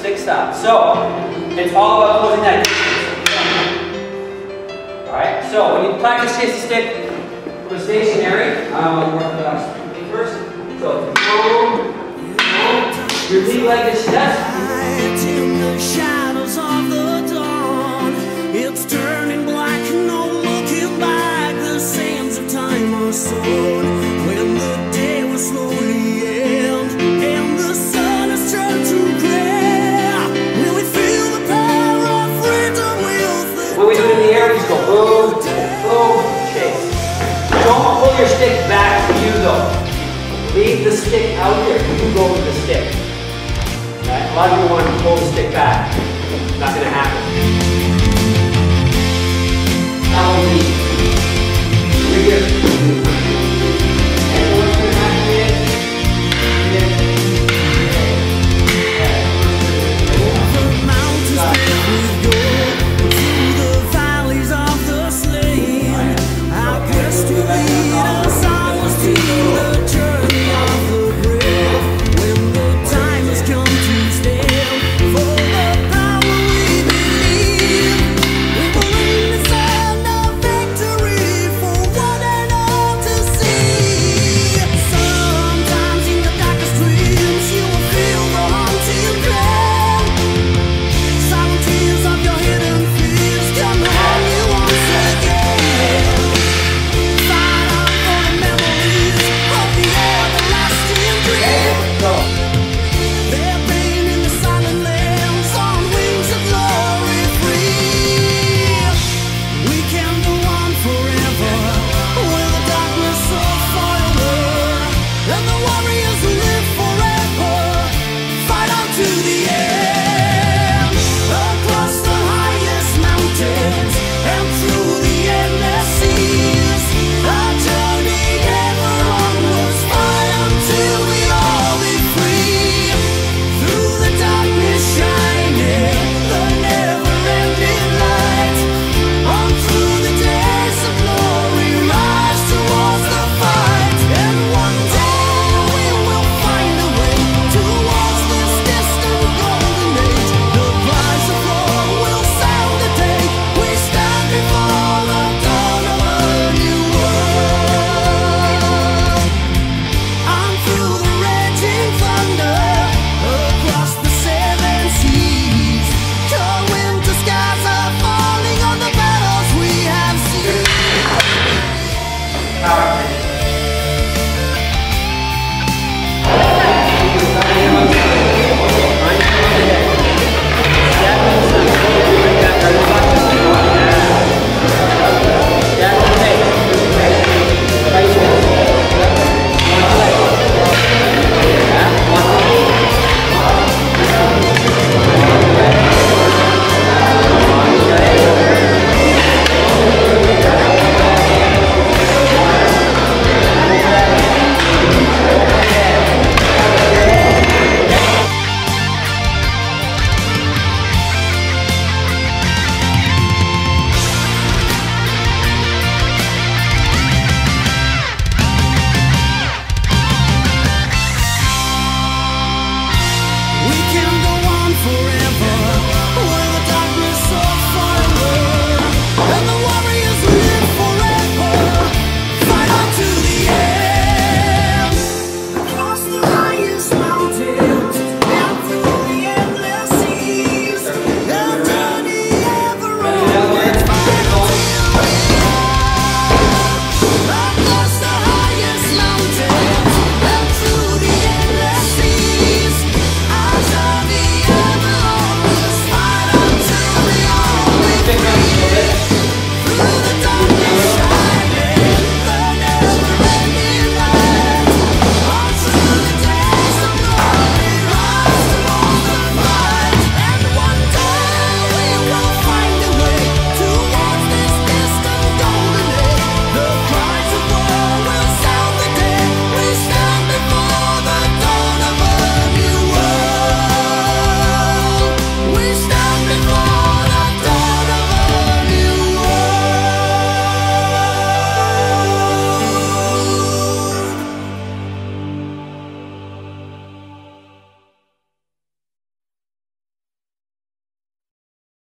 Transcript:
stick stop. So, it's all about closing that distance. Alright, so when you practice chase the stick from stationary, I'm going to work on first. So, boom, boom. Your lead leg is steps. In the shadows of the dawn, it's turning black, no looking back. The sands of time are sown when the day will slowly end and the sun has turned to gray. Will we feel the power of freedom with the when we do it in the air, we just go boom, boom, chase. Don't pull your stick back to you though. Leave the stick out there. You go with the stick. Right? A lot of people want to pull the stick back. Not going to happen.